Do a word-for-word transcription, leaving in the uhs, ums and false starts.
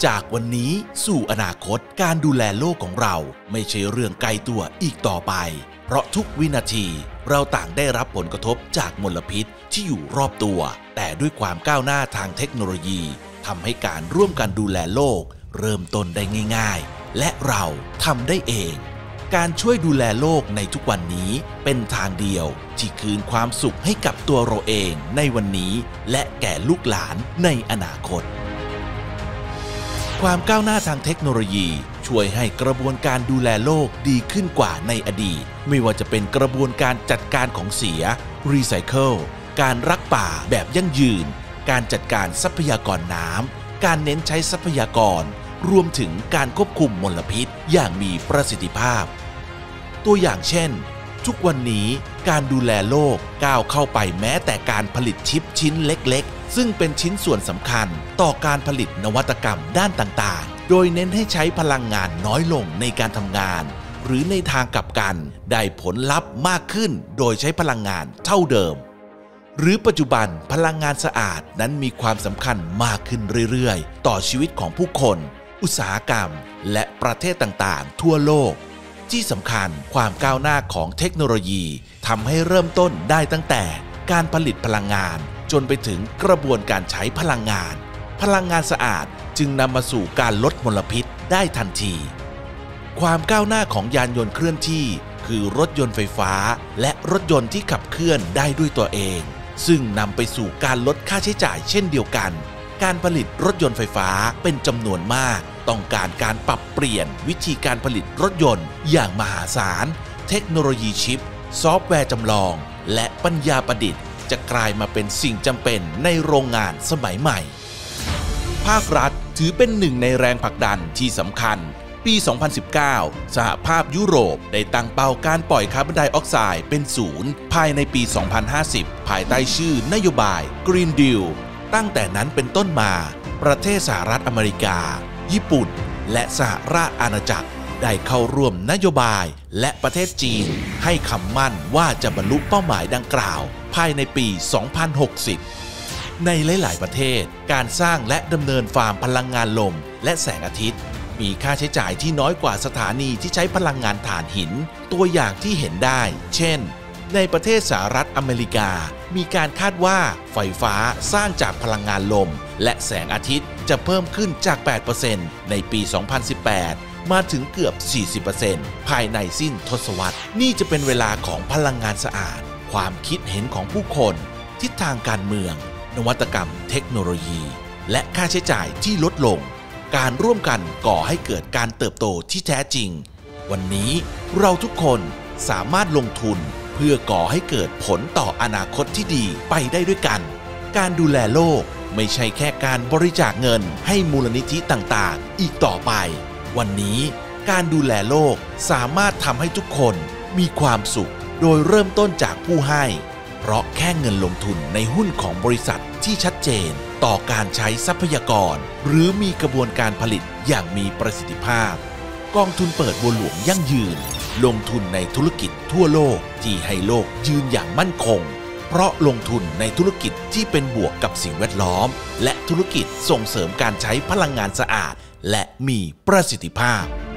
จากวันนี้สู่อนาคตการดูแลโลกของเราไม่ใช่เรื่องไกลตัวอีกต่อไปเพราะทุกวินาทีเราต่างได้รับผลกระทบจากมลพิษที่อยู่รอบตัวแต่ด้วยความก้าวหน้าทางเทคโนโลยีทำให้การร่วมกันดูแลโลกเริ่มต้นได้ง่ายๆและเราทำได้เองการช่วยดูแลโลกในทุกวันนี้เป็นทางเดียวที่คืนความสุขให้กับตัวเราเองในวันนี้และแก่ลูกหลานในอนาคตความก้าวหน้าทางเทคโนโลยีช่วยให้กระบวนการดูแลโลกดีขึ้นกว่าในอดีตไม่ว่าจะเป็นกระบวนการจัดการของเสียรีไซเคิลการรักป่าแบบยั่งยืนการจัดการทรัพยากรน้ำการเน้นใช้ทรัพยากรรวมถึงการควบคุมมลพิษอย่างมีประสิทธิภาพตัวอย่างเช่นทุกวันนี้การดูแลโลกก้าวเข้าไปแม้แต่การผลิตชิปชิ้นเล็กๆซึ่งเป็นชิ้นส่วนสำคัญต่อการผลิตนวัตกรรมด้านต่างๆโดยเน้นให้ใช้พลังงานน้อยลงในการทำงานหรือในทางกลับกันได้ผลลัพธ์มากขึ้นโดยใช้พลังงานเท่าเดิมหรือปัจจุบันพลังงานสะอาดนั้นมีความสำคัญมากขึ้นเรื่อยๆต่อชีวิตของผู้คนอุตสาหกรรมและประเทศต่างๆทั่วโลกที่สำคัญความก้าวหน้าของเทคโนโลยีทำให้เริ่มต้นได้ตั้งแต่การผลิตพลังงานจนไปถึงกระบวนการใช้พลังงานพลังงานสะอาดจึงนำมาสู่การลดมลพิษได้ทันทีความก้าวหน้าของยานยนต์เคลื่อนที่คือรถยนต์ไฟฟ้าและรถยนต์ที่ขับเคลื่อนได้ด้วยตัวเองซึ่งนำไปสู่การลดค่าใช้จ่ายเช่นเดียวกันการผลิตรถยนต์ไฟฟ้าเป็นจำนวนมากต้องการการปรับเปลี่ยนวิธีการผลิตรถยนต์อย่างมหาศาลเทคโนโลยีชิปซอฟต์แวร์จำลองและปัญญาประดิษฐ์จะกลายมาเป็นสิ่งจำเป็นในโรงงานสมัยใหม่ภาครัฐถือเป็นหนึ่งในแรงผลักดันที่สำคัญปี สองพันสิบเก้า สหภาพยุโรปได้ตั้งเป้าการปล่อยคาร์บอนไดออกไซด์เป็นศูนย์ภายในปี สองพันห้าสิบ ภายใต้ชื่อนโยบาย Green Deal ตั้งแต่นั้นเป็นต้นมาประเทศสหรัฐอเมริกาญี่ปุ่นและสหราชอาณาจักรได้เข้าร่วมนโยบายและประเทศจีนให้คำมั่นว่าจะบรรลุเป้าหมายดังกล่าวภายในปี สองพันหกสิบ ในหลายๆประเทศการสร้างและดำเนินฟาร์มพลังงานลมและแสงอาทิตย์มีค่าใช้จ่ายที่น้อยกว่าสถานีที่ใช้พลังงานถ่านหินตัวอย่างที่เห็นได้เช่นในประเทศสหรัฐอเมริกามีการคาดว่าไฟฟ้าสร้างจากพลังงานลมและแสงอาทิตย์จะเพิ่มขึ้นจาก แปดเปอร์เซ็นต์ ในปี สองพันสิบแปด มาถึงเกือบ สี่สิบเปอร์เซ็นต์ ภายในสิ้นทศวรรษนี่จะเป็นเวลาของพลังงานสะอาดความคิดเห็นของผู้คนทิศทางการเมืองนวัตกรรมเทคโนโลยีและค่าใช้จ่ายที่ลดลงการร่วมกันก่อให้เกิดการเติบโตที่แท้จริงวันนี้เราทุกคนสามารถลงทุนเพื่อก่อให้เกิดผลต่ออนาคตที่ดีไปได้ด้วยกันการดูแลโลกไม่ใช่แค่การบริจาคเงินให้มูลนิธิต่างๆอีกต่อไปวันนี้การดูแลโลกสามารถทำให้ทุกคนมีความสุขโดยเริ่มต้นจากผู้ให้เพราะแค่เงินลงทุนในหุ้นของบริษัทที่ชัดเจนต่อการใช้ทรัพยากรหรือมีกระบวนการผลิตอย่างมีประสิทธิภาพกองทุนเปิดบัวหลวงยั่งยืนลงทุนในธุรกิจทั่วโลกที่ให้โลกยืนอย่างมั่นคงเพราะลงทุนในธุรกิจที่เป็นบวกกับสิ่งแวดล้อมและธุรกิจส่งเสริมการใช้พลังงานสะอาดและมีประสิทธิภาพ